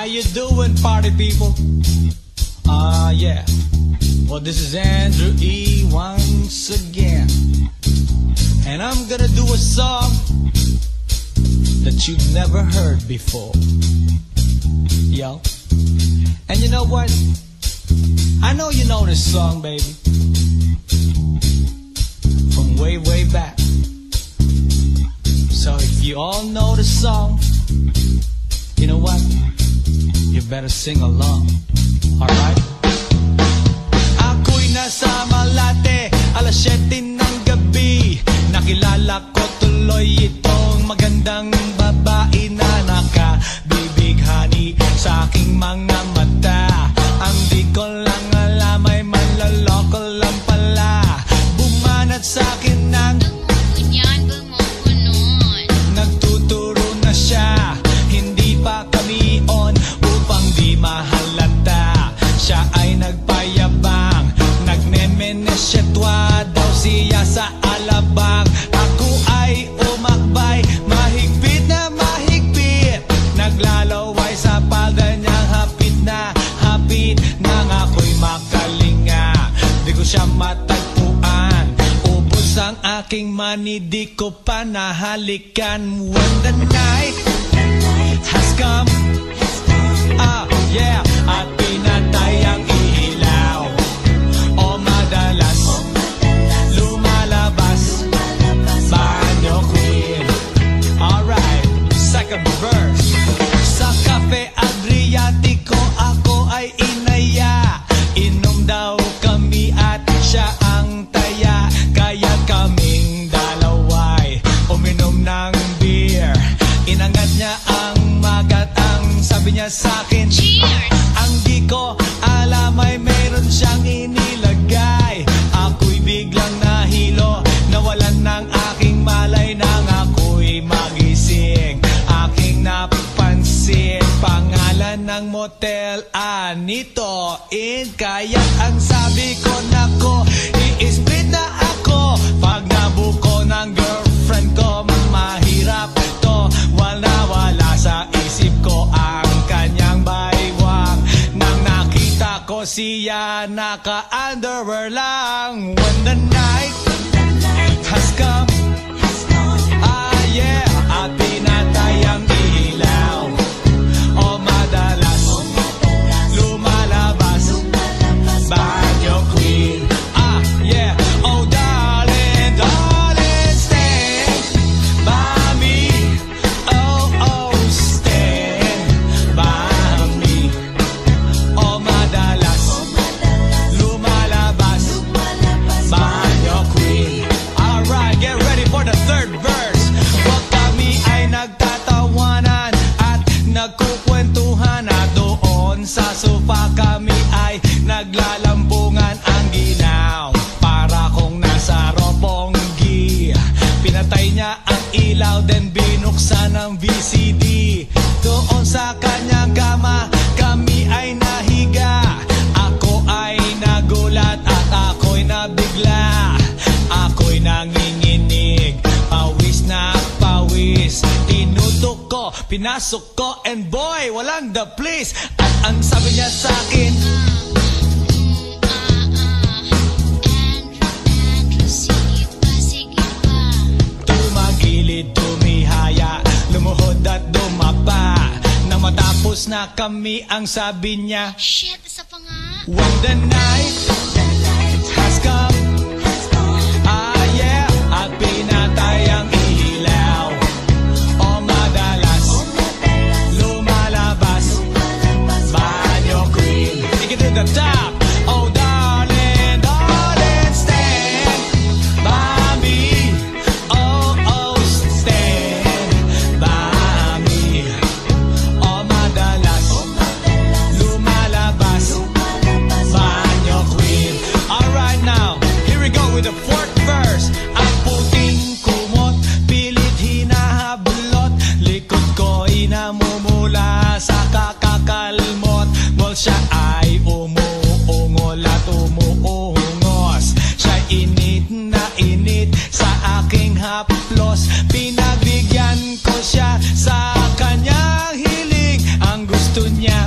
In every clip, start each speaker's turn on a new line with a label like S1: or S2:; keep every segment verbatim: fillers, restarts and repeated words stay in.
S1: How you doing, party people? Ah, uh, yeah. Well, this is Andrew E. once again, and I'm gonna do a song that you've never heard before. Yo. And you know what? I know you know this song, baby, from way, way back. So if you all know the song, you know what? You better sing along. Alright? Ako'y nasa Malate, alas siyete ng gabi. Nakilala ko tuloy itong magandang babae na nakabibighani sa aking mga mata. Ang di ko lang alam ay manloloko lang pala. Bumanat sa akin ng nagtuturo na siya. Hindi pa kami on upang di mahalata. Siya ay nagpayabang, nagmemenesyetwa daw siya sa alabang. Ako ay umakbay, mahigpit na mahigpit, naglalaway sa palda niyang hapit na hapit. Nang ako'y makalinga, di ko siya matagpuan. Ubos ang aking money, di ko pa nahalikan. When the night has come, ah yeah, at pinatay ang ilaw, o madalas lumalabas banyo queen. Alright, second verse. Sa Cafe Adriatico ako ay inaya. Inom daw kami at siya ang taya. Kaya kaming dalaway uminom ng beer. Inangat niya ang magat, ang sabi niya sa'kin, cheers! Ang di ko alam ay meron siyang inilagay. Ako'y biglang nahilo, nawalan ng aking malay. Nang ako'y magising, aking napansin pangalan ng motel, Anito Inn. Kaya ang sabi ko, nako, i-split na ako. Pag nabuko ng girlfriend ko, mahirap to. Wala wala sa isip ko ang kanyang baywang. Nang nakita ko siya, naka-underwear lang. When the night has come, ah yeah, at pinatay ang ilaw, o madalas lumalabas banyo queen. Ah yeah, oh darling, darling, stand by me. Oh oh, stand by me. O madalas lumalabas banyo queen. Alright, get ready for the third verse. Wag kami ay nagtatawanan at nagkukwentuhan, at doon sa sofa kami ay naglalambungan. Ang ginaw para kung nasa Roppongi. Pinatay niya ang ilaw, then binuksan ang V C D. Doon sa kanyang kama kami ay nahiga. Ako ay nagulat at ako'y nabigla. Ako'y nanginginig, pawis na pawis. Tinutok ko, pinasok ko, and boy, walang the please. At ang sabi niya sa'kin, tumagilid, tumihaya, lumuhod at dumapa. Nang matapos na kami, ang sabi niya,
S2: shit, isa pa nga.
S1: when the night has come, ah yeah, at pinatay ang ilaw, o madalas lumalabas banyo queen. Take it to the top. Oh darling, darling, stand by me. Oh oh, stand by me. O madalas lumalabas banyo queen. Alright, now here we go with the fourth verse. Ang puting kumot, pilit hinahablot, likod ko inamumula sa kakakalmot. Mol siya ay umuungol at umuungos. Siya init na init sa aking haplos. Pinagbigyan ko siya sa kanyang hiling. Ang gusto niya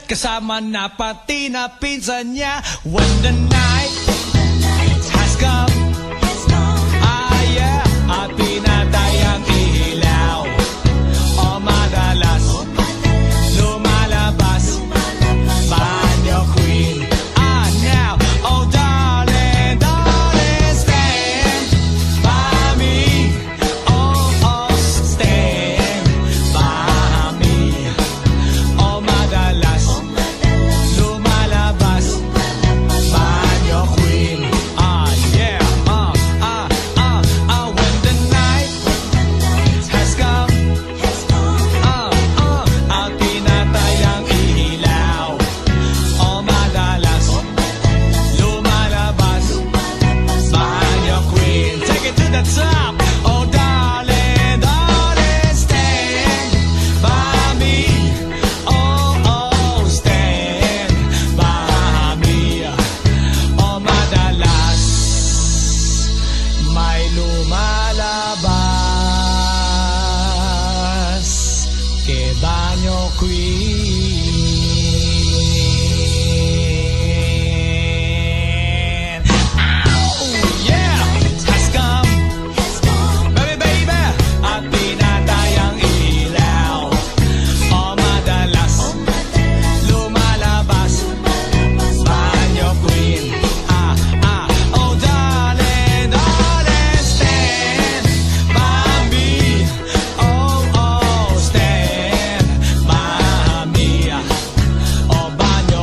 S1: kasama na pati na pinsan niya. When the night has come, ah yeah, at pinatay ang ilaw, o madalas lumalabas banyo queen. Ah now, oh darling, darling, stand by me. Oh, oh, stand by me. Oh madalas lumalabas banyo queen. Ah yeah, ah, ah, ah, ah. When the night has come, ah, ah, at pinatay ang ilaw, o madalas lumalabas banyo queen. Take it to the top. Oh darling, darling, stand by me. Oh, oh, stand by me. Oh madalas may lumalabas kay banyo queen. Oh yeah, has come, baby, baby, at pinatay ang ilaw, o madalas lumalabas banyo queen. Ah, ah, oh darling, darling, stand by me. Oh, oh, stand by me. Oh banyo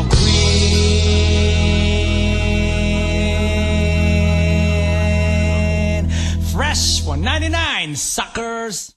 S1: queen. Fresh one ninety-nine, suckers.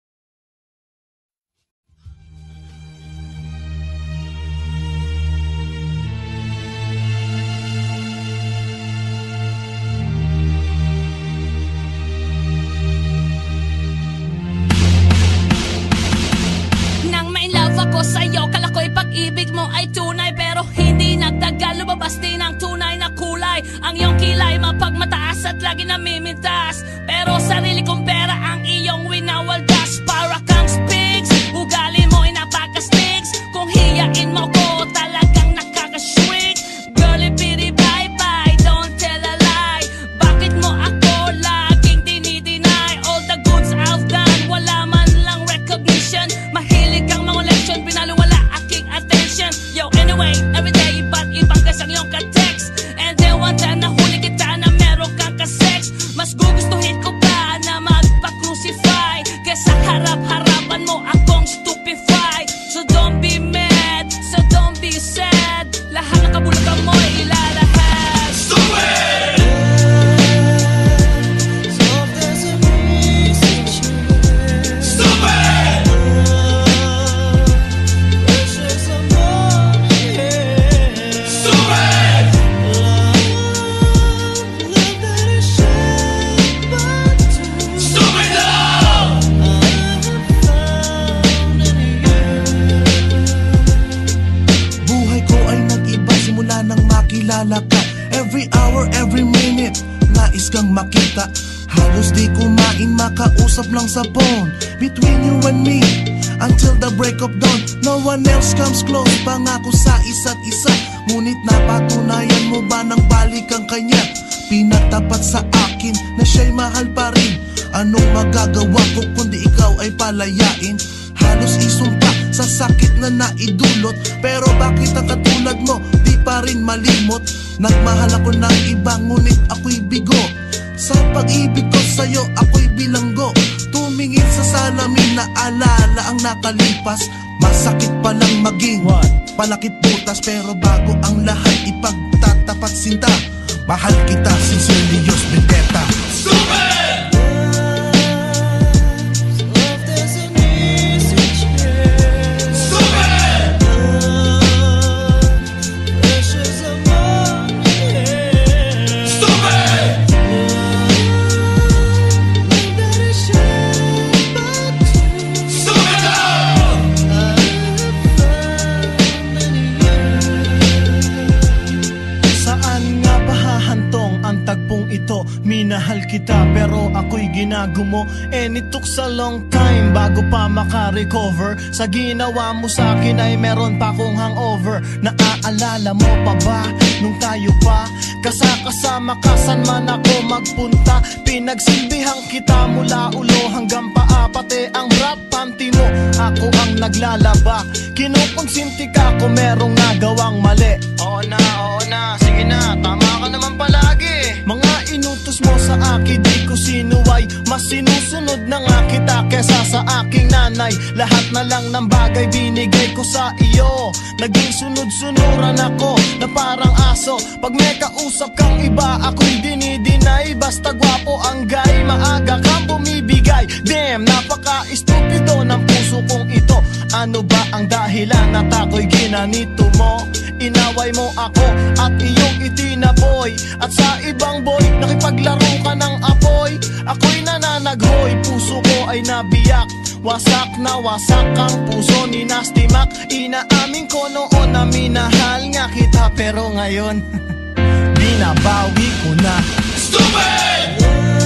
S2: Nang ma-inlove ako sa'yo, kala ko'y pag-ibig mo ay tunay. Pero hindi nagtagal, lumabas din ang tunay na kulay. Ang iyong kilay mapagmataas at lagi namimintas, pero sarili kong pera ang iyong winawaldas. Para kang spigs, ugali mo ay napaka-sticks. Kung hiyain mo ko, talagang nakakasweet. Girlie bitty bye bye, don't tell a lie. Bakit mo ako laging dinideny? All the goods I've done, wala man lang recognition. Mahilig kang mga leksyon, pinaliwala aking attention. Yo, anyway, everyday, iba't ibang gas ang iyong ka-text. And then one time nahuli kita na meron kang ka-sex. Mas gugustuhin ko pa na magpa-crucify kesa harap-harapan mo akong stupefy. So don't be mad, so don't be sad. Lahat ng kabulugan mo ay ilalahad. Stupid! Stupid! Stupid! Stupid love!
S3: Buhay ko ay nag-iba simula nang makilala ka. Every hour, every minute, nais kang makita. Halos di kumain, makausap lang sa phone. Between you and me, until the break of dawn. No one else comes close, pangako sa isa't isa. Ngunit napatunayan mo ba nang balik ang kanya? Pinatapat sa akin na siya'y mahal pa rin. Anong magagawa ko kundi ikaw ay palayain? Halos isumpa sa sakit na naidulot, pero bakit ang katulad mo di pa rin malimot? Nagmahal ako ng iba ngunit ako'y bigo. Sa pag-ibig ko sa'yo ako'y bilanggo. Tumingin sa salamin na alala ang nakalipas. Masakit palang maging palakit butas, pero bago ang lahat ipagtatapat sinta. Mahal kita, sincerely yours, Vendetta.
S1: Stupid!
S3: Saan nga ba hahantong ang tagpong ito? ko, minahal kita pero ako'y ginagumo. And it took a long time bago pa makarecover. Sa ginawa mo sa akin ay meron pa kong hangover. Naaalala mo pa ba nung tayo pa kasakasama ka saan man ako magpunta? Pinagsilbihang kita mula ulo hanggang paa, pati ang rap panty mo ako ang naglalaba. Kinukonsinti ka kung merong nagawang mali. Oo na, oo na, sige na, tama ka naman palagi. Mga inutos mo sa akin di ko sinuway, mas sinusunod na nga kita kesa sa aking nanay. Lahat na lang ng bagay binigay ko sa iyo, naging sunod-sunuran ako na parang aso. Pag may kausap kang iba ako'y dinidinay, basta gwapo ang guy, maaga kang bumibigay. Damn, napaka-estupido ng puso kong ito. Ano ba ang dahilan at ako'y ginanito mo? Inaway mo ako at iyong itinaboy, at sa ibang boy nakipaglaro ka ng apoy. Ako'y nananaghoy, puso ko ay nabiyak. Wasak na wasak ang puso ni Nasty Mac. Inaamin ko noon na minahal nga kita, pero ngayon binabawi ko na. Stupid!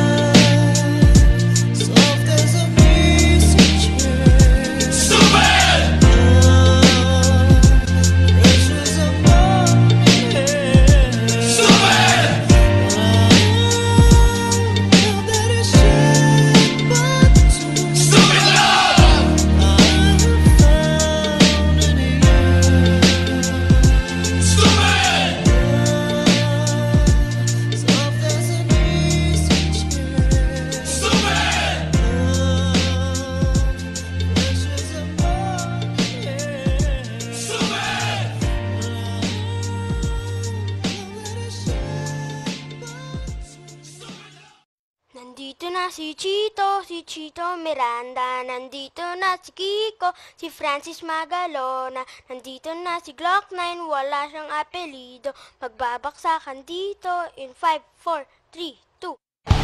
S4: Nandito na si Chito, si Chito Miranda. Nandito na si Kiko, si Francis Magalona. Nandito na si Glock nine, wala siyang apelido. Magbabaksakan dito in five, four, three, two.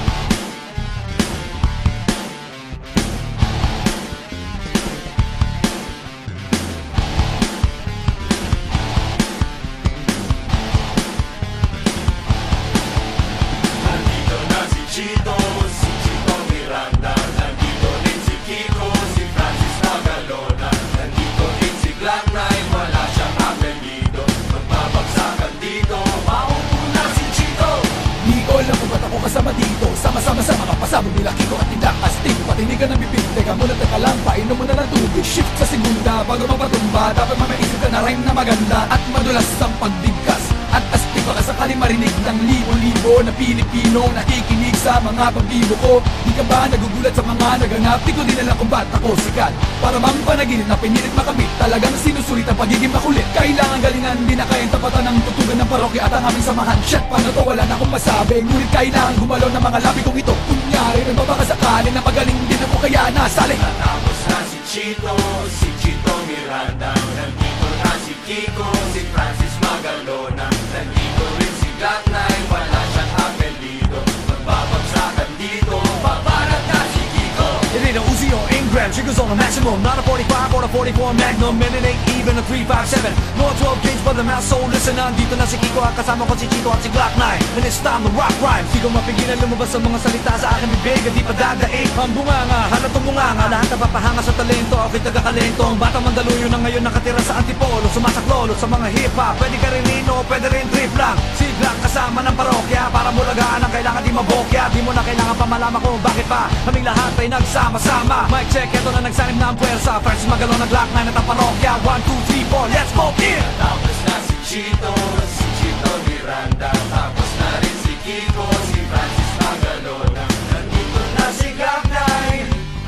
S5: Nandito na si Chito, si Chito Miranda. Nandito rin si Kiko, si Francis Magalona. Nandito rin si Glock nine, wala siyang apelido. Magbabagsakan dito, mauuna si Chito.
S6: Di ko alam kung ba't ako kasama dito. Sama-sama sa mga pasabog nila Kiko at tindak astig. Patinigan ng bibig, teka muna teka lang, painom mo na ng tubig. Shift sa segunda bago mapatumba, dapat mamaisip ka na rhyme na maganda at madulas ang pagbigkas. At astig baka sakali marinig ng libo-libo na Pilipino nakikinig sa mga pagbibo ko. Di ka ba nagugulat sa mga naganap? Di ko din alam kung ba't ako sikat. Para bang panaginip na pinilit makamit, talagang sinusulit ang pagiging makulit. Kailangan galingan, di na kayang tapatan ng tutugan ng parokya at ang aming samahan. Shit, paano to? Wala na akong masabi. Ngunit kailangan gumalaw ng mga labi kong ito. Kunyari, nagbabakasakali na magaling din ako kaya nasali.
S5: Natapos na si Chito, si Chito Miranda. Nandito na si Kiko, si Francis Magalona. Nandito rin si Glock nine, wala siyang apelido. Magbabagsakan dito, babarat na si Kiko.
S1: It ain't a Uzi or Ingram, triggers on a maximum. Not a forty-five or a forty-four Magnum, and it ain't even a three five seven. No twelve gauge but the mouth, so listen. Nandito na si Kiko at kasama ko si Chito at si Glock nine. And it's time to rock rhyme. Di ko mapigilan lumabas ang mga salita sa aking bibig, at di pa dadaig ang bunganga, halatong bunganga. Lahat napapahanga sa talento, ako'y tagakalento. Ang batang Mandaluyo na ngayon nakatira sa Antipolo, sumasaklolo sa mga hip-hop. Pwede ka rin nino, pwede rin trip lang. Si Glock kasama ng parokya, para mulagaan ang kailangan di mabokya. Di mo na kailangan pa malaman kung bakit pa kaming lahat ay nagsama-sama. Mic check, eto na nagsanib na ang puwersa. Francis Magalona, Glock nine at ang parokya. One, two, three, four, let's go in!
S5: Tapos na si Chito, si Chito Miranda. Tapos na rin si Kiko, si Francis Magalona. Nandito na si Glock nine,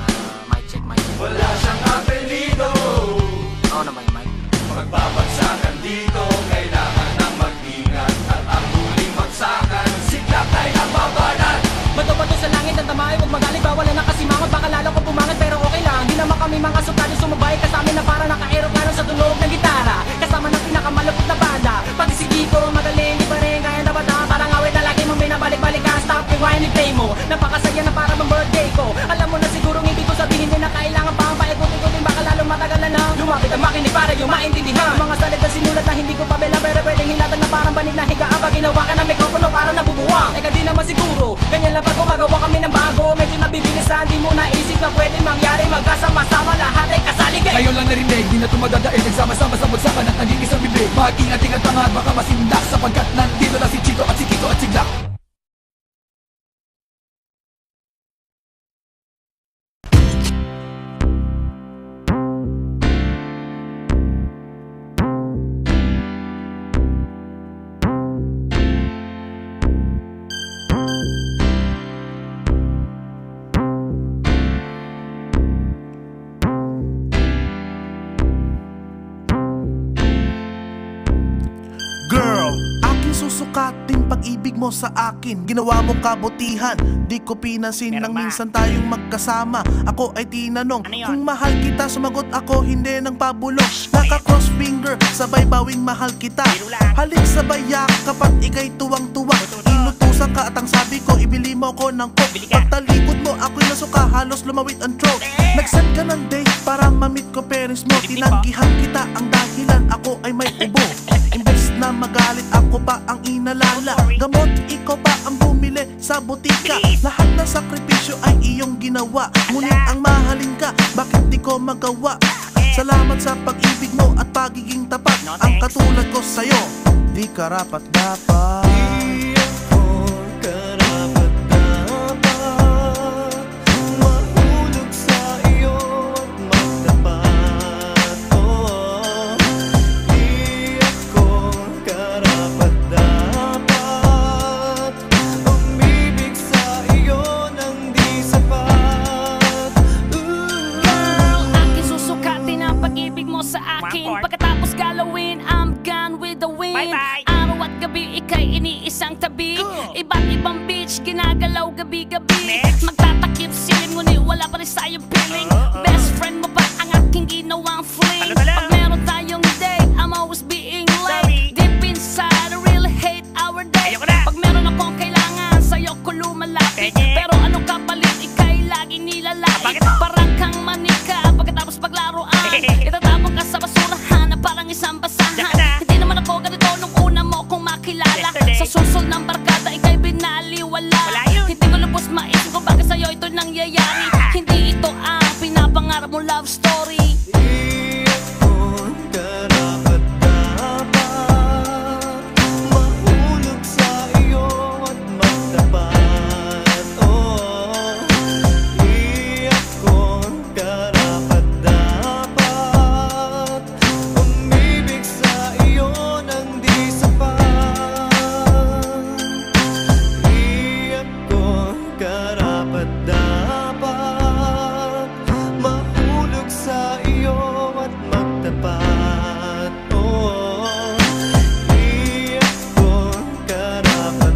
S6: Mic check, mic check.
S5: wala siyang apelido.
S6: Oo naman, Mike.
S5: Magbabagsakan dito, kailangan ng mag-ingat. At ang huling bagsakan, si Glock nine ang babanat.
S7: Bato-bato sa langit ang tamay, huwag magaling, bawal na nakasimangot. Baka lalo ko pumangat pero okay lang. Di naman kami mga sutado sumabay kasama na para naka-aeroplano sa tunog ng gitara. Kasama ng pinakamalupit na banda. Pati si Kiko magaling, di pa rin kaya dapat na. Parang awit na lagi mong binabalik-balik ka. Stop rewind and play mo. Napakasaya na para bang birthday ko. Alam mo na siguro hindi ko sabihin din na kailangan pa ang paikot-ikotin. Baka lalo matagalan na lumapit ang makinig para yung maintindihan. Mga salita sinulat na hindi ko pabela, pero pwedeng hilatan na parang banig na higaan. Pag ginawa ka ng mikropono para nabubuwang. Eka di naman siguro na Di mo naisip na pwede mangyari Magkasama-sama lahat ay kasaligay.
S6: Ngayon lang narinig, di na tumadadaig Nagsama-sama sa bagsakan at naging isang bibig. Mag-ingat-ingat pa nga at baka masindak Sapagkat nandito na si Chito at si Kiko at si Glock.
S3: Susukating pag-ibig mo sa akin. Ginawa mong kabutihan, di ko pinansin nang minsan tayong magkasama. Ako ay tinanong kung mahal kita, sumagot ako hindi ng pabulong. Naka-cross finger, sabay bawing mahal kita. Halik sabay yakap at ikay tuwang-tuwa. Inutusan ka at ang sabi ko ibili mo ko ng coke. Pagtalikod mo ako'y nasuka, halos lumawit ang throat. Nag-set ka ng date para ma-meet ko parents mo. Tinanggihan kita ang dahilan ako ay may ubo. Imbes na magalit ako pa ang inalala. Gamot, ikaw pa ang bumili sa butika. Lahat ng sakripisyo ay iyong ginawa. Ngunit ang mahalin ka, bakit di ko magawa? Salamat sa pag-ibig mo at pagiging tapat. Ang katulad ko sa'yo, di karapat dapat. Di ako karapat dapat mahulog sa iyo at magtapat. Oh, di ako karapat dapat umibig sa iyo nang di sapat.
S2: Girl, aking susukatin ang pag-ibig mo sa akin. Pagkatapos galawin, I'm gone with the wind. Bye-bye. Araw at gabi, ika'y iniisang tabi. Iba't ibang beach, ginagalaw gabi-gabi. Magtatakip silim, ngunit wala pa rin sa'yong feeling. Best friend mo ba ang aking ginawang fling? Pag meron tayong date, I'm always being late. Deep inside, I really hate our date. Pag meron akong kailangan, sa'yo ko lumalapit. Pero anong kapalit, ika'y laging nilalait. Parang kang manika, pagkatapos paglaruan itatapon ka sa basurahan na parang isang basahan. Hindi naman ako ganito nung una mo kong makilala. Sa susol ng barkada, ika'y binaliwala. Hindi ko lubos maisip kung bakit sa'yo ito nangyayari. Hindi ito ang pinapangarap mong love story.
S3: Di ako karapat dapat mahulog sa iyo at magtapat. Oh, di ako karapat dapat umibig sa iyo nang di sapat. Di ako karapat dapat mahulog sa iyo at magtapat. Oh, di ako karapat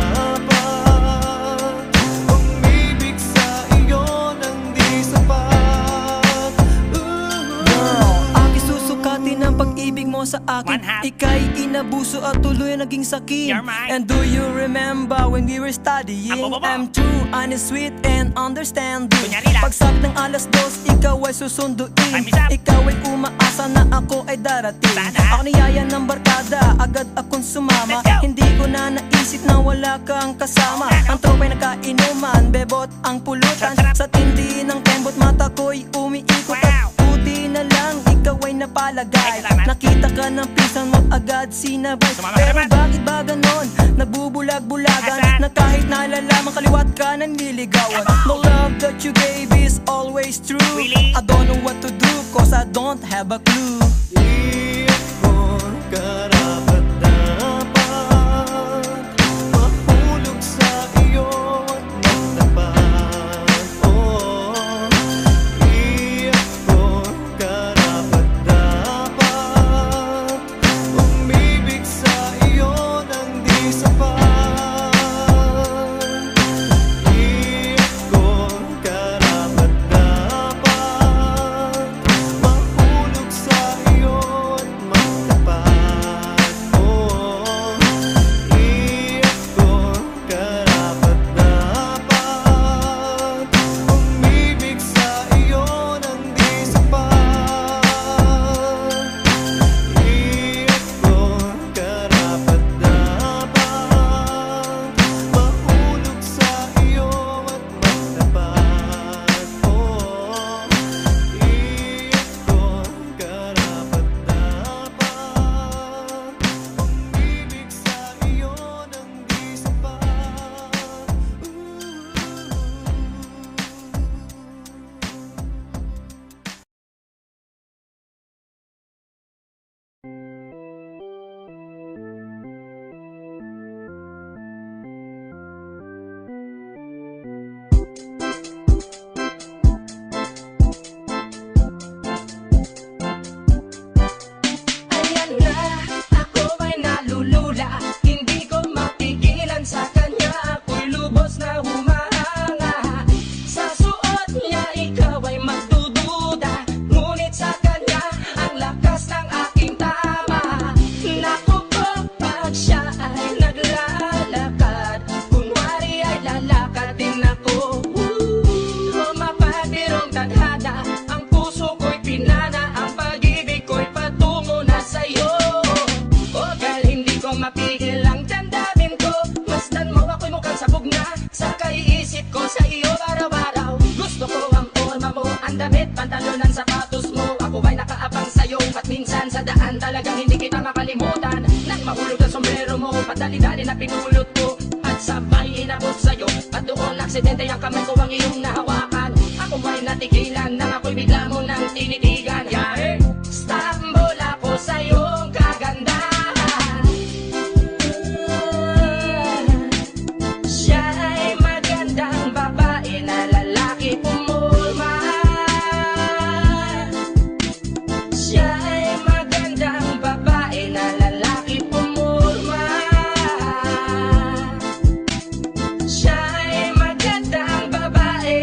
S3: dapat umibig sa iyo nang di sapat.
S7: Girl, aking susukatin ang pag-ibig mo sa akin. Ika'y inabuso at tuloy naging sakin. And do you remember when we were studying? I'm true, honest, sweet, and understanding. Pagsapit ng alas dos, ikaw ay susunduin. Ikaw ay umaasa na ako ay darating. Ako niyaya ng barkada, agad akong sumama. Hindi ko na naisip na wala kang kasama. Ang tropa'y nagkainuman, bebot ang pulutan. Sa tindi ng tembot, mata ko'y umiikot at buti na lang ikaw ay napalagay. Nakita ka ng pinsan mo agad sinabay. Pero bakit ba ganon? Nagbubulag-bulagan na kahit nalalaman kaliwat ka nanliligawan. The love that you gave is always true. I don't know what to do cause I don't have a clue.
S3: Di ako karapat dapat mahulog sa iyo at magtapat. Oh, di ako karapat dapat umibig sa iyo nang di sapat. Di ako karapat dapat mahulog sa iyo at magtapat.
S7: Talagang hindi kita makalimutan. Nang mahulog ang sombrero mo, padali-dali na pinulot ko, at sabay inabot sa'yo. At doon aksidente ang kamay ko ang iyong nahawakan. Ako may natigilan nang ako'y bigla mo nang tinitigan. Yari, stambol ako sa iyong kagandahan. Siya ay magandang babae na lalaki pumulma. Siya ay magandang babae na lalaki pumulma. Siya ay magandang babae.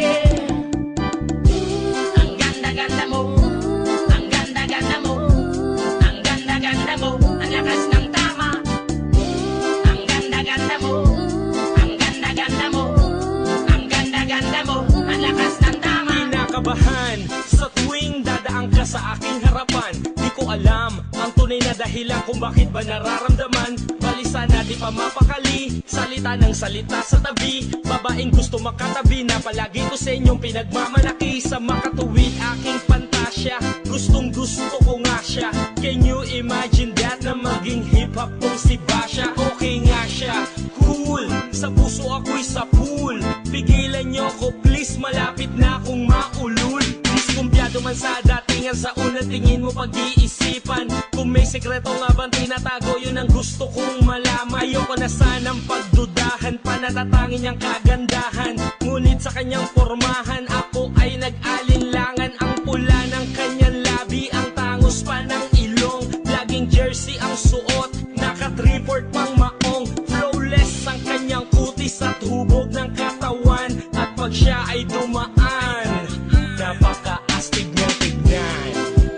S7: Ang ganda-ganda mo, ang ganda-ganda mo, ang ganda-ganda mo, ang lakas ng tama. Ang ganda-ganda mo, ang ganda-ganda mo, ang ganda-ganda mo, ang lakas ng tama.
S1: Kinakabahan sa tuwing dadaan ka sa aking harapan. Di ko alam ang tunay na dahilan kung bakit ba nararamdaman. Balisa na di pa mapakali, salita ng salita sa tabi. Babaeng gusto makatabi na palagi ko sa inyong pinagmamalaki. Sa makatuwid aking pantasya, gustong gusto ko nga siya. Can you imagine that na maging hip-hop tong si Basha? Okay nga siya, cool, sa puso ako'y sa pool. Pigilan nyo ko please, malapit na akong maulul. Diskumpiyado man sa datingan, sa unang tingin mo pag-iisipan. Kung may sekreto nga bang tinatago, yun ang gusto kong malaman. Ayoko na sanang pagdudahan pa, natatangin niyang kagandahan. Ngunit sa kanyang pormahan, ako ay nag-alinlangan. Ang pula ng kanyang labi, ang tangos pa ng ilong. Laging jersey ang suot, naka-three-fourth pang maong. Flawless ang kanyang kutis at hubog ng katawan. At pag siya ay dumaan, napaka-astig niyang tignan.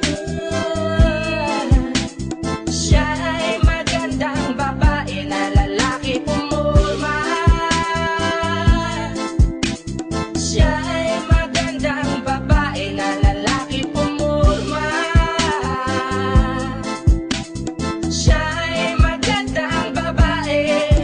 S7: Siya ay magandang babae na lalaki pumulma. Siya ay magandang babae na lalaki pumulma. Siya ay magandang babae.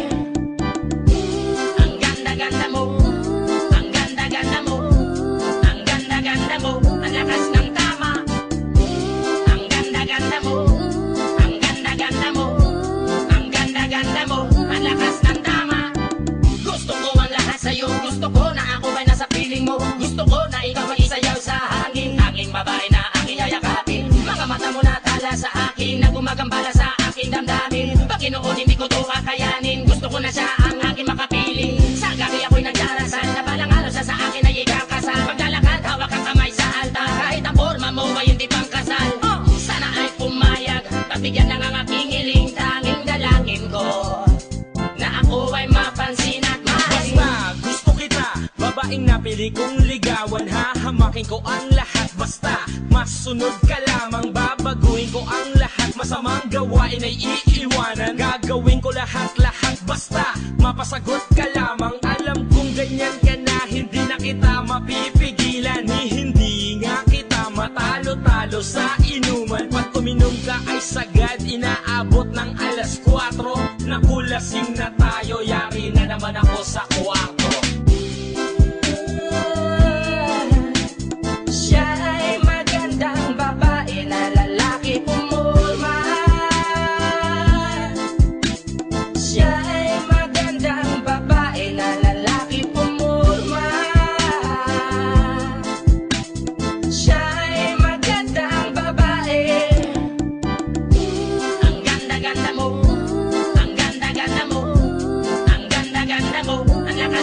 S7: Ang ganda-ganda mo, ang ganda-ganda mo, ang ganda-ganda mo, ang lakas ng tama. Ang ganda-ganda mo, ang ganda-ganda mo, ang ganda-ganda mo, ang lakas ng tama. Gusto ko ang lahat sa'yo, gusto ko na ako ay nasa piling mo. Gusto ko na ikaw ay isayaw sa hangin, tanging babae na aking yayakapin. Mga mata mo na tala sa akin, na gumagambala sa aking damdamin. Pagkinoon hindi ko to kakayanin, gusto ko na siya ang aking makapiling. Sa gabi ako'y nagdarasal, na balang araw siya sa akin ay ikakasal. Paglalakad, hawak ang kamay sa altar, kahit ang forma mo ay hindi pang kasal. Sana ay pumayag, pagbigyan ng ang aking hiling, tanging dalangin ko na ako ay mapansin at mahalin.
S1: Basta gusto kita, babaeng napili kong ligawan. Hahamakin ko ang lahat, basta masunod ka lamang. Babaguhin ko ang lahat, masamang gawain ay iiwanan. Gagawin ko lahat-lahat, basta mapasagot ka lamang. Alam kong ganyan ka na, hindi na kita mapipigilan. Ni hindi nga kita matalo-talo sa inuman. Pag uminom ka ay sagad, inaabot ng alas kwatro. Nakulasing na tayo, yari na naman ako sa kwarto.
S7: Siya ay magandang babae na lalaki pumulma. Siya ay magandang babae na lalaki pumulma. Siya ay magandang babae. Ang ganda-ganda mo, ang ganda-ganda mo, ang ganda-ganda mo, ang lakas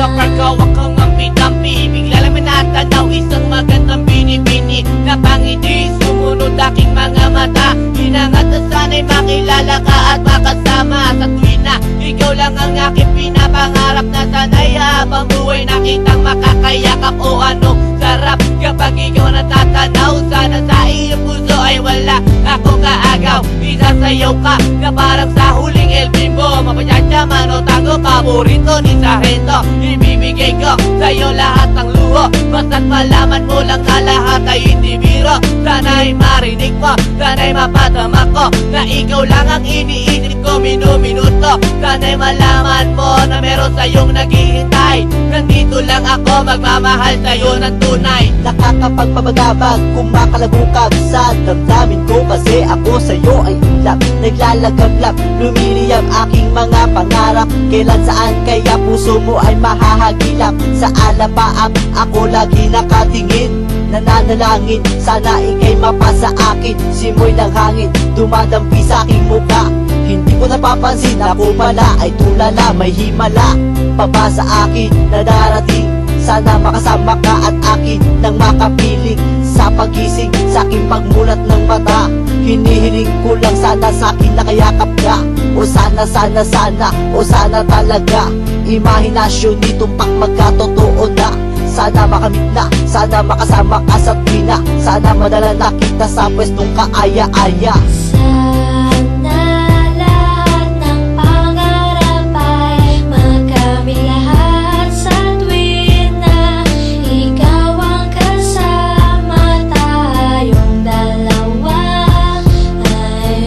S8: Makargawa kang ampi-dampi, bigla lang manatanaw isang magandang bini-bini na pangiti, sumunod aking mga mata. Hinangat na sana'y makilala ka at makasama sa tuwin na ikaw lang ang aking pinapangarap na sana'y habang buhay nakitang makakayakap. O anong sarap kapag ikaw natatanaw, sana sa iyong puso ay wala akong kaagaw. Isasayaw ka na parang sa huling El Bimbo, mapachadya man o tango, paborito ni Sargento. Ibibigay ko sa'yo lahat ng luho, basta't malaman mo lang na lahat ay hindi biro. Sana'y marinig mo, sana'y mapatama ko na ikaw lang ang iniisip ko minu-minuto. Sana'y malaman mo na meron sa'yong naghihintay, nandito lang ako magmamahal sa'yo ng tunay.
S9: Nakakapagpabagabag, kumakalabukab sa damdamin ko, kasi ako sa'yo ay ulap, naglalagablab, lumiliyab aking mga pangarap. Kailan saan kaya puso mo ay mahahagilap? Sa alapaap ako lagi nakatingin, nananalangin, sana ika'y mapasa akin. Simoy ng hangin, dumadampi sa aking muka, hindi ko napapansin ako pala ay tulala, may himala pa ba sa akin na darating? Sana makasama ka at akin nang makapiling sa pagising, sa aking pagmulat ng mata. Hinihiling ko lang sana sa akin nakayakap ka, o sana sana sana, o sana talaga. Imahinasyon nitong magkatotoo na, sana makamit na, sana makasama ka sa tuwina, sana madala na kita sa pwestong kaaya-aya.
S10: Sana lahat ng pangarap ay makamit lahat sa tuwina, ikaw ang kasama, tayong dalawa ay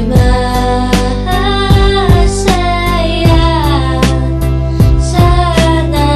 S10: masaya. Sana,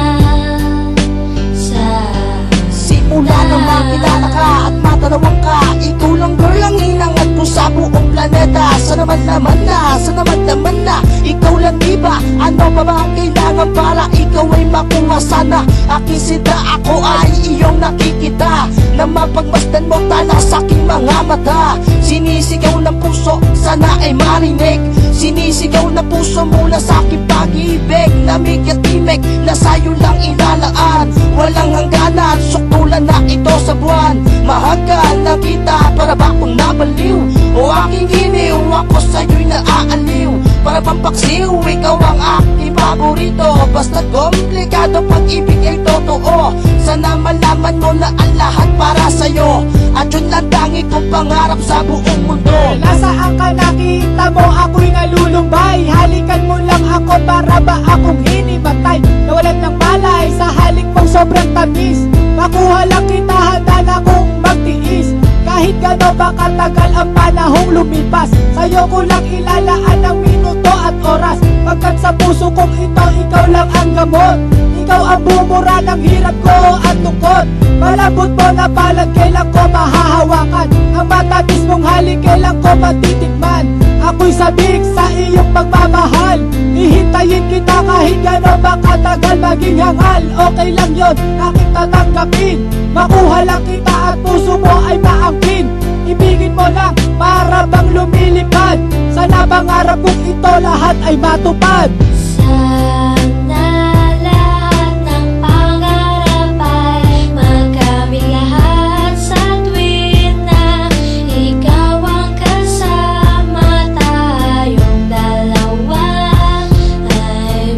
S10: sana
S9: Simula nang makilala ka at matanawang ka, ikaw lang girl ang inangat ko sa buong planeta. Sa naman naman na, sa naman naman na, ikaw lang diba? Ano pa ba ang kailangan para ikaw ay makuha? Sana aking sida, ako ay iyong nakikita, na mapagmasdan mo tala sa aking mga mata. Sinisigaw ng puso, sana ay marinig, sinisigaw na puso mula sa aking pag-ibig. Lamig at timig na sa'yo lang ilalaan, walang hangganan, suktulan na ito sa buwan. Mahagkan na kita, para ba akong nabaliw? O aking giniw, ako sa'yo'y naaaliw. Para bang paksiw, ikaw ang aking paborito. Basta't komplikado, pag-ibig ay totoo. Sana malaman mo na ang lahat para sa'yo, at yun lang tangi kong pangarap sa buong mundo.
S7: Nasaan ka nakita mo ako'y nalulumbay? Halikan mo lang ako, para ba akong hinimatay? Nawalan ng malay sa halik mong sobrang tamis, makuha lang kita, handa na kong magtiis. Kahit gano'n ba katagal ang panahong lumipas, sa'yo ko lang ilalaan ang minuto at oras. Pagkat sa puso kong ito, ikaw lang ang gamot, ikaw ang bumura ng hirap ko at tungkod. Malambot mo na palad, kailan ko mahahawakan, ang matamis mong halik, kailan ko matitikman. Ako'y sabik sa iyong pagmamahal, hihintayin kita kahit gano'n ba katagal. Maging hangal, okay lang yun, aking tatanggapin. Makuha lang kita at puso mo ay maangkin, ibigin mo lang para bang lumilipad. Sana pangarap kong ito lahat ay matupad.
S10: Sana lahat ng pangarap ay makamit lahat sa tuwina, ikaw ang kasama, tayong dalawa ay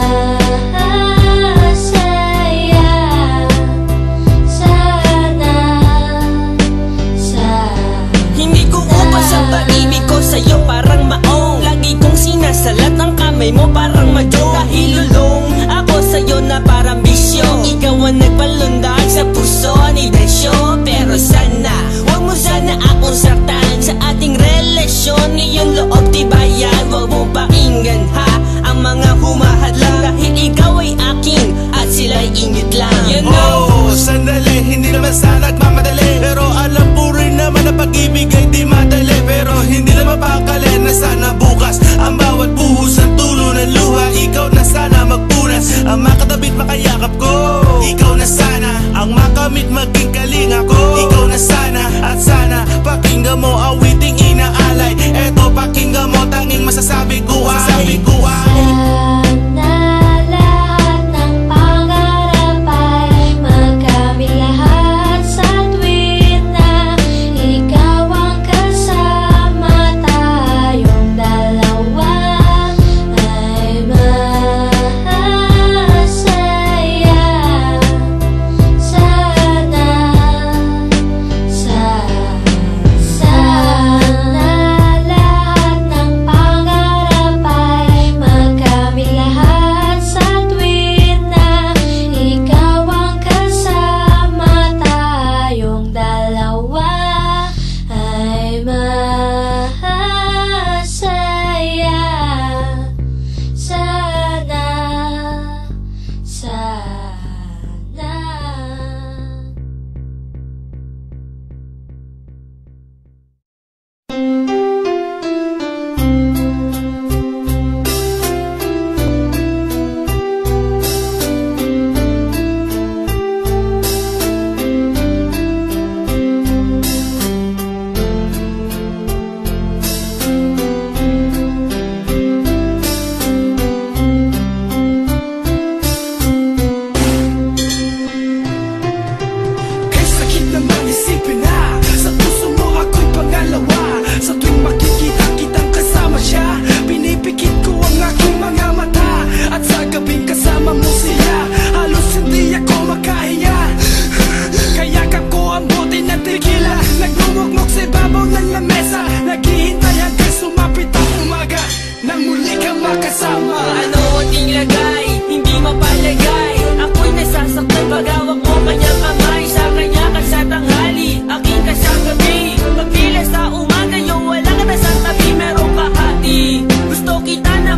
S10: masaya. Sana, sana
S11: Hindi ko upas ang pag-ibig ko sa'yo, parang maong lagi kong sinasalat ng kamay mo, parang madyo. Dahil lulong ako sa'yo na parang bisyo, ikaw ang nagpalundag sa puso ni Desyo. Pero sana, huwag mo sana akong saktan sa ating relasyon. Iyong loob tibayan, huwag mo pakinggan ha ang mga humahadlang, dahil ikaw ay akin at sila'y ingit lang. You know,
S3: Oh, sandali, hindi naman sana nagmamadali, pero alam po rin naman na pag-ibig ay di madali. Pero hindi na mapakali na sana bukas ang bawat buhos ng tulo ng luha, ikaw na sana magpunas, ang makatabit makayakap ko. Ikaw na sana ang makamit maging kalinga ko. Ikaw na sana, at sana pakinggan mo awiting inaalay. Eto pakinggan mo, tanging masasabi ko ay, masasabi ko ay
S10: sana lahat ng pangarap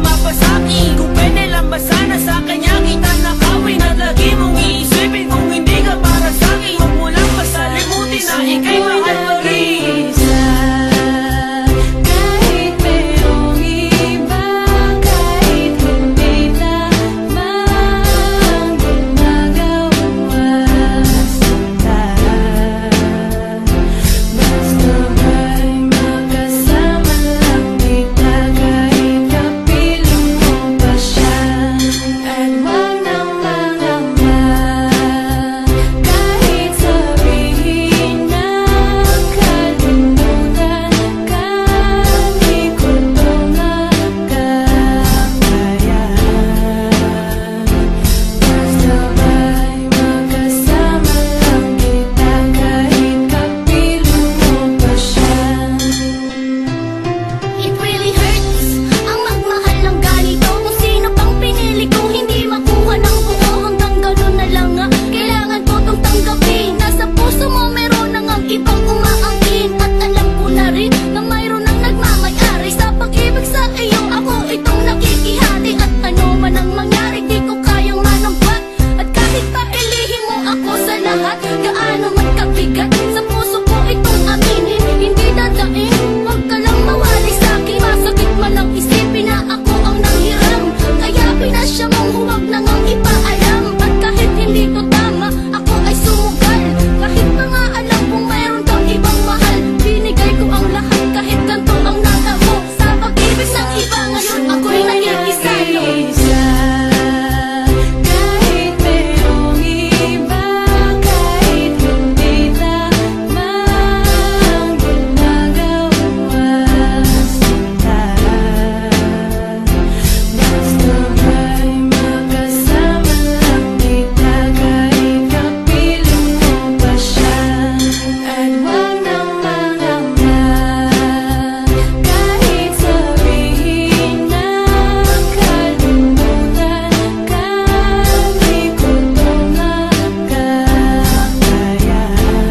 S11: mapasaki. Kung pwede lang ba sana sa kanya kita nakawin, at lagi mong iisipin kung hindi ka para sa'kin. Huwag mo lang pasalimutin na ika'y mahal ko rin.
S10: Kahit merong iba, kahit hindi lamang gumagawa sinta, basta ba'y makasama lang kita kahit kapiling mo pa siya. At wag nang mangamba, kahit sabihin na kalimutan ka, di ko to makakaya. Basta ba'y makasama lang kita kahit kapiling mo pa siya.
S12: It really hurts ang magmahal ng ganito. Kung sino pang pinili kong hindi makuha ng buo, hanggang ganun na lang nga. Kailangan ko tong tanggapin. Nasa puso mo meron nang ang ibang umaangkin. At alam ko na rin na mayroon nang nagmamayari sa pag-ibig sa iyo. Ako itong nakikihati. At ano man ang mangyari, di ko kayang manambat. At kahit pa ilihin mo ako sa lahat, gaano man kabigat, sa puso ko itong aminin. Hindi dadaing, huwag ka lang mawali sa'kin. Masakit man ang isipin na ako ang nanghiram, kaya pinasya mong huwag na ngang ipaalam. At kahit hindi to tama, ako ay sumugal. Kahit pa nga alam kong mayroon kang ibang mahal, binigay ko ang lahat kahit ganito ang natamo. Sa pag-ibig ng iba ngayon ako'y nakikisalo.
S10: Kahit merong iba, kahit hindi lamang gumagawa sinta, basta ba'y makasama lang kita kahit kapiling mo pa siya. At wag nang mangamba, kahit sabihin na kalimutan ka, di ko to makakaya.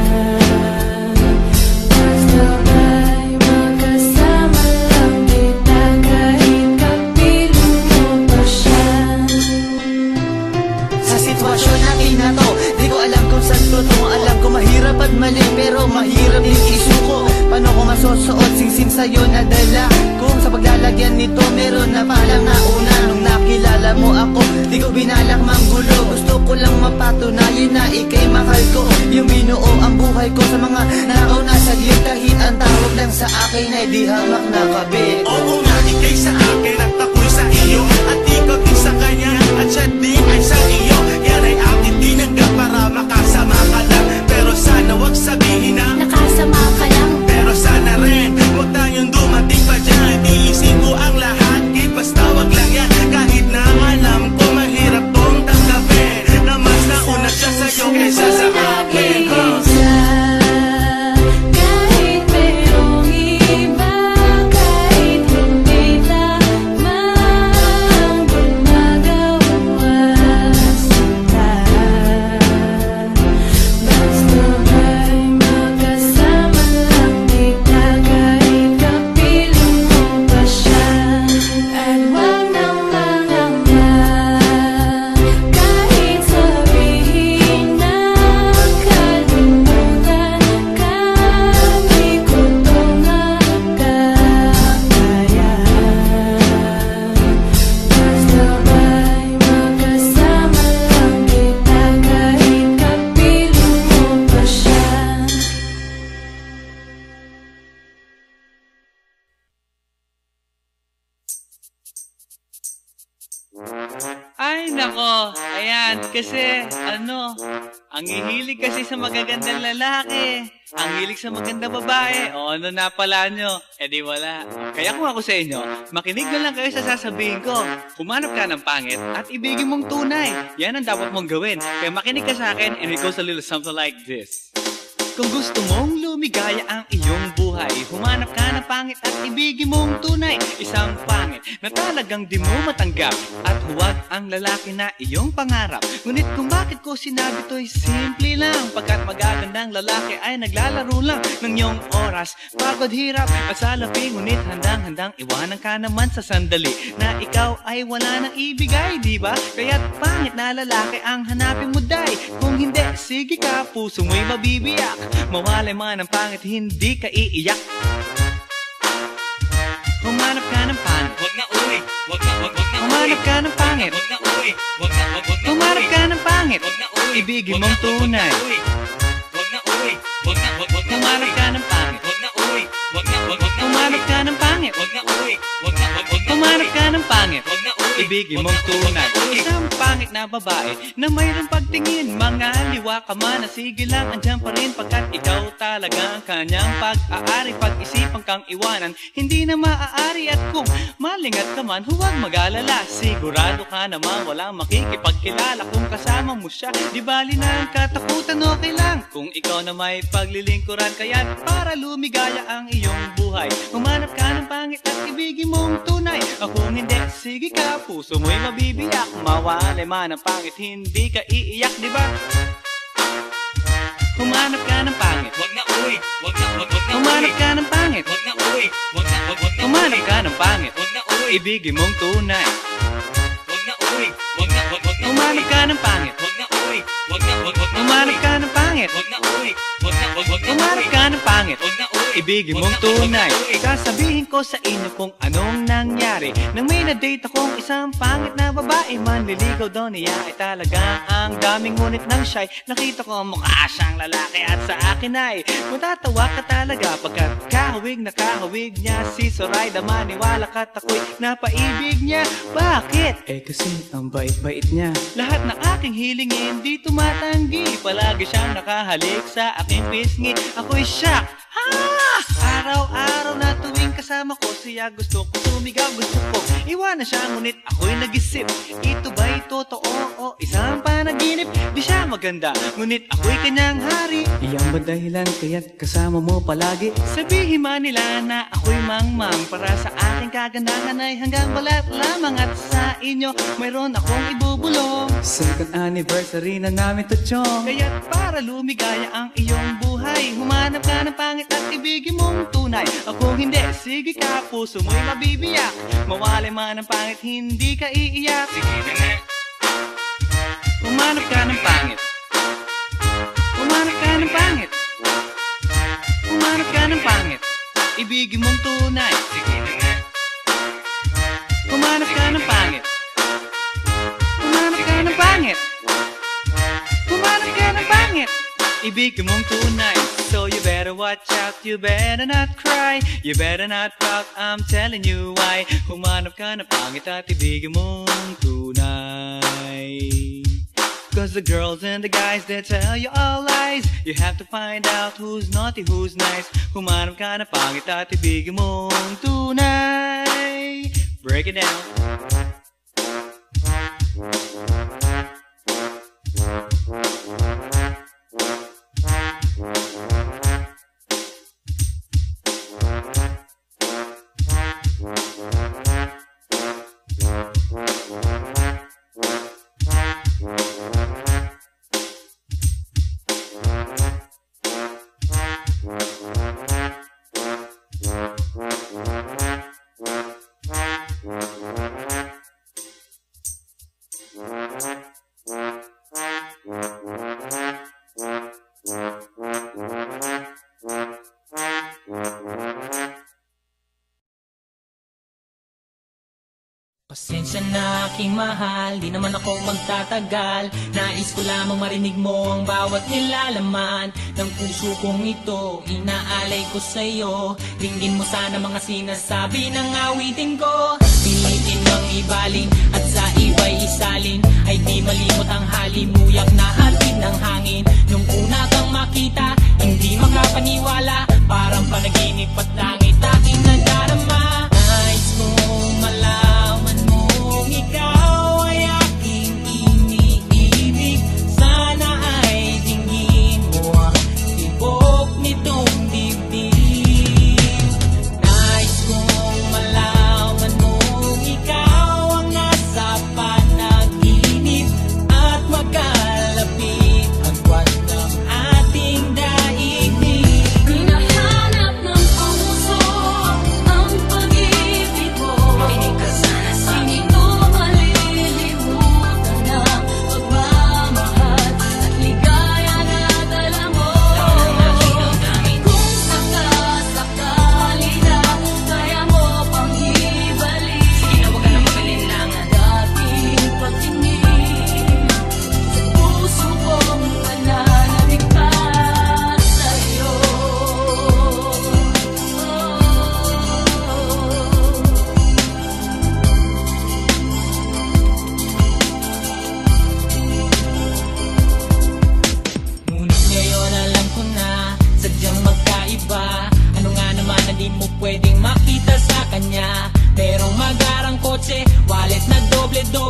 S10: Basta ba'y makasama lang kita kahit kapiling mo pa siya.
S11: Sa sitwasyon natin na to, di ko alam kung saan totoo. Alam ko mahirap at mali, pero mahirap din isuko. Paano ko masusuot singsing sa'yo na dala? Kung sa paglalagyan nito meron na palang nauna. Nung nakilala mo ako, di ko binalak manggulo. Gusto ko lang mapatunayan na ika'y mahal ko. Yung binuo ang buhay ko sa mga nauna saglit. Kahit ang tawag lang sa akin ay di hamak na kabit.
S5: Oo nga, ikay sa akin at ako'y sa iyo, at ikaw din sa kanya at siya din ay sa iyo. Yan ay akin tinanggap para makasama ka lang. Pero sana wag sabihin na
S12: Nakasama ka lang.
S5: pero sana rin huwag tayong dumating pa dyan. Iisip ko ang lahat, kit basta wag lang yan. Kahit na alam ko mahirap tong tanggapin, na mas nauna siya sa'yo kaysa sa akin, huh?
S10: Kahit merong iba, kahit hindi lamang gumagawa sinta, basta ba'y makasama lang kita kahit kapiling mo pa siya. At wag nang mangamba, kahit sabihin na kalimutan ka, di ko to makakaya. Basta ba'y makasama lang kita kahit kapiling mo pa siya.
S13: Ay, nako. Ayan, kasi, ano, ang hihilig kasi sa magagandang lalaki. Ang hilig sa magandang babae. O ano na pala nyo? Eh di wala. Kaya kung ako sa inyo, makinig na lang kayo sa sasabihin ko. Humanap ka ng pangit at ibigin mong tunay. Yan ang dapat mong gawin. Kaya makinig ka sa akin and it goes a little something like this. Kung gusto mong lumigaya ang iyong buhay, humanap ka ng pangit at ibigin mong tunay. Isang pangit na talagang di mo matanggap, at huwag ang lalaki na iyong pangarap. Ngunit kung bakit ko sinabi to'y simple lang, pagkat magagandang lalaki ay naglalaro lang ng iyong oras, pagod, hirap at salapi. Ngunit handang-handang iwanan ka naman sa sandali na ikaw ay wala nang ibigay, diba? Kaya't pangit na lalaki ang hanapin mo, day. Kung hindi, sige ka, puso mo'y mabibiyak. Mawalay man ang pangit, hindi ka iiyak. Humanap ka ng pangit, wag na uwi, wag na, wag, wag na humanap ka ng pangit, wag na uwi, wag na, wag, wag na humanap ka ng pangit, wag na uwi, ibigin mong tunay. Wag na uwi, wag na, wag, wag na humanap ka ng pangit, wag na uwi, wag na, wag, wag na humanap ka ng pangit, wag na uwi, wag na, wag, wag na humanap ka ng pangit, wag na uwi, ibigin mong tunay. Isang pangit na babae na mayroong pagtingin, mga liwa ka man na sige lang, andyan pa rin pagkat ikaw talaga ang kanyang pag-aari. Pag-isipan kang iwanan, hindi na maaari. At kung malingat ka man, huwag mag-alala, sigurado ka naman walang makikipagkilala kung kasama mo siya. Di bali na ang katakutan, okay lang kung ikaw na may paglilingkuran. Kaya't para lumigaya ang iyong buhay, humanap ka ng pangit at ibigin mong tunay. O kung hindi, sige ka, puso mo'y mabibiyak. Mawalay man ang pangit, hindi ka iiyak, diba? Humanap ka ng pangit, wag na uwi, wag na, wag, wag na humanap ka ng pangit, wag na uwi, wag na, wag, wag na humanap ka ng pangit, wag na uwi, ibigin mong tunay. Wag na uwi, wag na, wag, wag na humanap ka ng pangit, wag na uwi, wag na, wag, wag na humanap ka ng pangit, wag na uwi, wag na, wag, wag na humanap ka ng pangit, wag na uwi, ibigin mong tunay. Sasabihin ko sa inyo kung anong nangyari nang may na-date akong isang pangit na babae. Manliligaw daw niya ay talaga ang daming, ngunit nang shy nakita ko mukha siyang lalaki at sa akin ay matatawa ka talaga pagkat kahawig na kahawig niya si Zoraida. Maniwala ka't ako'y napaibig niya. Bakit? Eh kasi ang bait-bait niya. Lahat ng aking hilingin di tumatanggi, palagi siyang nakahalik sa aking pisngi. Ako'y shock. Ah! Araw-araw na tuwing kasama ko siya, gusto ko sumigaw, gusto ko iwanan siya, ngunit ako'y nag-isip, ito ba'y totoo o isang panaginip? Di siya maganda, ngunit ako'y kanyang hari. Iyan ba dahilan kaya't kasama mo palagi? Sabihin man nila na ako'y mangmang, para sa aking kagandahan ay hanggang balat lamang. At sa inyo mayroon akong ibubulong, second anniversary na namin to, chong. Kaya't para lumigaya ang iyong buhay, humanap ka ng pangit at ibigin mong tunay. O kung hindi, sige ka, puso mo'y mabibiyak. Mawalay man ang pangit, hindi ka iiyak. Sige na nga, humanap ka ng pangit, humanap ka ng pangit, humanap ka ng pangit, ibigin mong tunay. Sige na nga, humanap ka ng pangit, humanap ka ng pangit, humanap ka ng pangit, ibigin mong tunay. So you better watch out, you better not cry, you better not pout, I'm telling you why. Humanap ka ng pangit at ibigin mong tunay. Cause the girls and the guys, they tell you all lies. You have to find out who's naughty, who's nice. Humanap ka ng pangit at ibigin mong tunay. Break it down.
S7: Pasensya na aking mahal, di naman ako magtatagal. Nais ko lamang marinig mo ang bawat nilalaman ng puso kong ito, inaalay ko sa'yo. Dinggin mo sana mga sinasabi ng awitin ko. Pilitin mang ibalin at sa iba'y isalin, ay di malimot ang halimuyak na hatid ng hangin. Nung una kang makita, hindi makapaniwala, parang panaginip at langit aking nadarama. Nais kong malaman mong ikaw ay aking iniibig. Sana ay dinggin mo ang ibig.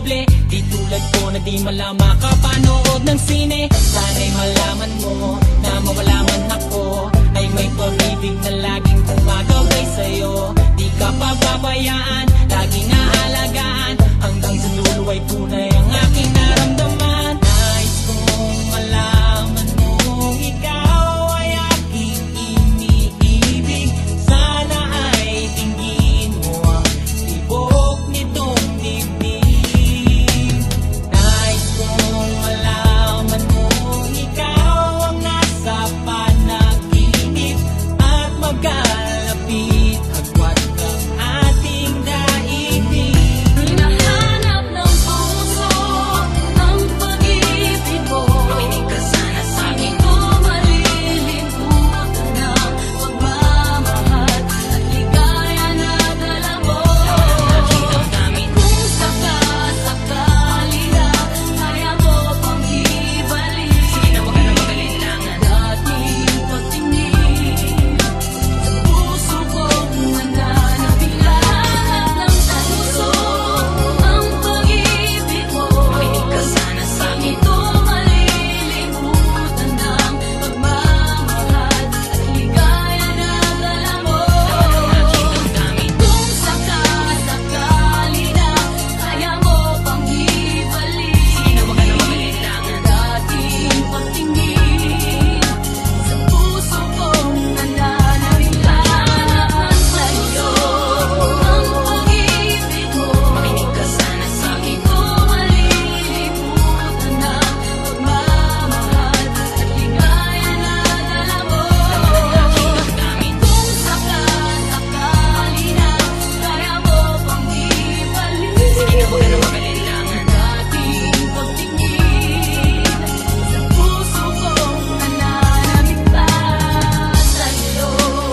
S7: doble. Di tulad ko na di malama kapanood ng sine. Sana'y malaman mo na mawala man ako ay may pag-ibig na laging gumagabay sa'yo. Di ka pababayaan, laging aalagaan, hanggang sa dulo ay tunay ang aking naramdaman. Nais kong malaman mong ikaw ay aking iniibig. Sana ay tingin mo ang tibok nitong dibdib. Nais kong malaman mong ikaw ang nasa panaginip at magkalapit agwat ng ating daigdig.
S2: Hinahanap ng puso ang pag-ibig mo. Makinig ka sana sa akin. Ito malilimutan ng pagmamahal at ligaya na dala mo. Kung sakasakali na kaya mo pang ibalik, sige na, wag ka na magalinlangan. Dating pagtingin sa puso kong mananapig. Lahat ng puso ang pag-ibig mo. Makinig ka sana sa akin. Ito malilimutan ng pagmamahal at ligaya na dala mo. Kung sakasakali na kaya mo pang ibalik, sige na, wag ka na magalinlangan. Dating pagtingin sa puso kong nananapig. Lahat sa'yo ang pag-ibig mo. Makinig ka sana sa akin. Ito malilimutan ng pagmamahal at ligaya na dala mo. Kung sakasakali na kaya mo pang ibalik, sige na, wag ka na magalinlangan. Dating pagtingin sa puso kong nananapig pa sa'yo.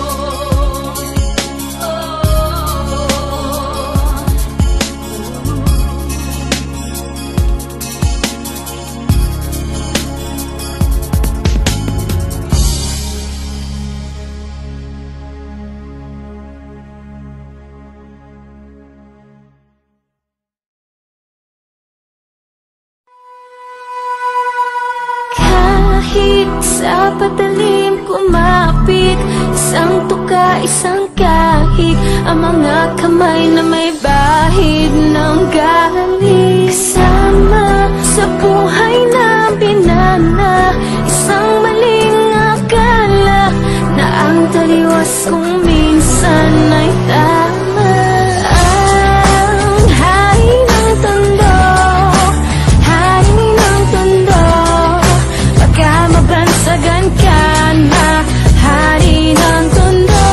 S10: Kahit sa patalim kumapit, isang tuka, isang kahig, ang mga kamay na may bahid ng galing. Kasama sa buhay na binana, isang maling akala na ang taliwas kung minsan ay tama. Ang hari ng tondo, hari ng tondo, pagka mabansagan ka na. Hari ng tondo,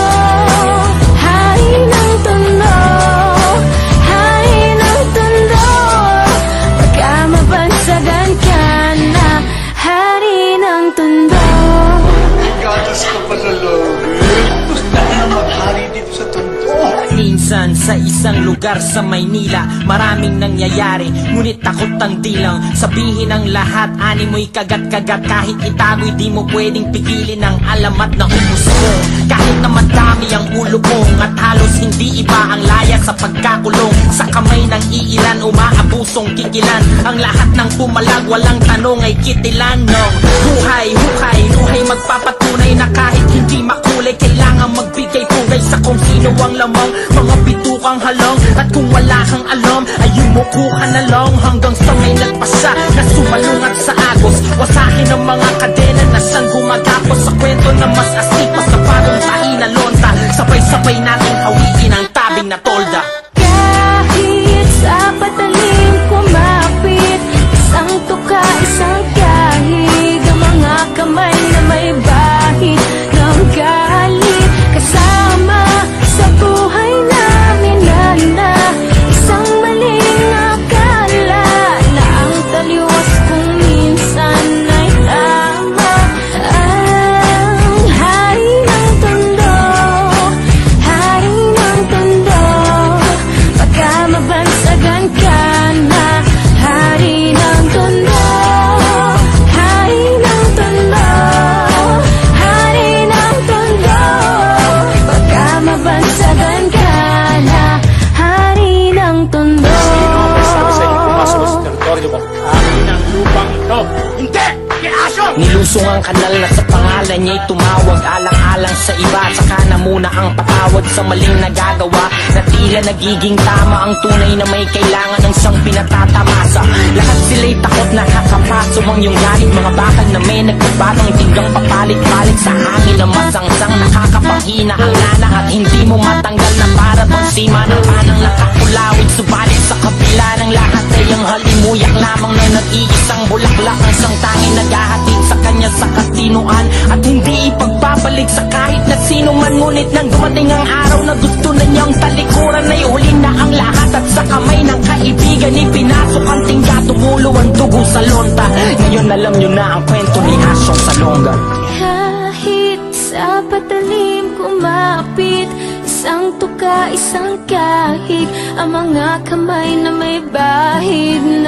S10: hari ng tondo, hari ng tondo, pagka mabansagan ka na. Hari ng tondo.
S6: Gatas ka pa sa lobby. Gusto na maghari dito sa tondo.
S11: Minsan sa isang lugar sa Maynila, maraming nangyayari, ngunit takot ang dilang sabihin ang lahat. Ani mo'y kagat-kagat, kahit itago'y di mo pwedeng pigilin ang alamat na umuso. Kahit na madami ang ulo kong at halos hindi iba ang laya sa pagkakulong. Sa kamay ng iilan, umaabusong kikilan. Ang lahat ng pumalag, walang tanong ay kitilan ng buhay, hukay, luhay magpapatunay na kahit hindi makulay, kailangan magbigay pugay sa kung sino ang lamang. Mga bitukang halong, at kung wala kang alam ay yumuko ka na lang hanggang sa may nagpasa na sumalungat sa agos. Wasahin ang mga kadena na siyang gumagapos sa kwento na mas asipas sa parang tahi na lonta. Sabay-sabay natin hawiin ang tabing na tolda.
S10: Kahit sa patalim kumapit, isang tuka, isang kahig, ang mga kamay na may bahid ng galit. Kasama sa buhay namin na isang maling akala na ang taliwas kung minsan ay tama. Ang hari ng tondo, hari
S11: Nilusong ang kanal na sa pangalan niya'y tumawag. Alang-alang sa iba, saka na muna ang patawad sa maling nagagawa, na tila nagiging tama ang tunay na may kailangan ng siyang pinatatamasa. Lahat sila'y takot na kakapaso ang iyong galit. Mga bakal na may nagbabatang tinggang papalit-palit sa hangin na masangsang nakakapahina ang lana at hindi mo matanggal na para bang sima ng panang nakakulawit. Subalit sa kabila ng lahat ay ang halimuyak lamang na nag-iisang bulaklak ang isang tanging naghahatid sa kanya sa katinuan at hindi ipagpapalik sa kahit na sino man. Ngunit nang dumating ang araw na gusto na niyang talikuran, ay huli na ang lahat at sa kamay ng kaibigan ipinasok ang tingga, tumulo ang dugo sa lonta. Ngayon alam niyo na ang kwento ni Asyong Salonga.
S10: Kahit sa patalim kumapit, isang tuka, isang kahig, ang mga kamay na may bahid